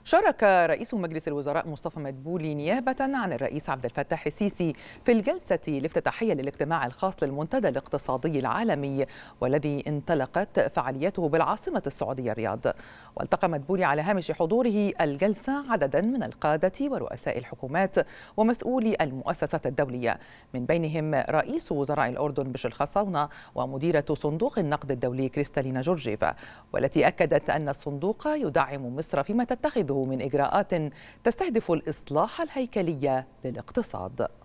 شارك رئيس مجلس الوزراء مصطفى مدبولي نيابة عن الرئيس عبد الفتاح السيسي في الجلسة الافتتاحية للاجتماع الخاص للمنتدى الاقتصادي العالمي والذي انطلقت فعاليته بالعاصمة السعودية الرياض. والتقى مدبولي على هامش حضوره الجلسة عددا من القادة ورؤساء الحكومات ومسؤولي المؤسسات الدولية، من بينهم رئيس وزراء الأردن بشر خصاونة ومديرة صندوق النقد الدولي كريستالينا جورجيفا، والتي أكدت أن الصندوق يدعم مصر فيما تتخذه من إجراءات تستهدف الإصلاح الهيكلي للاقتصاد.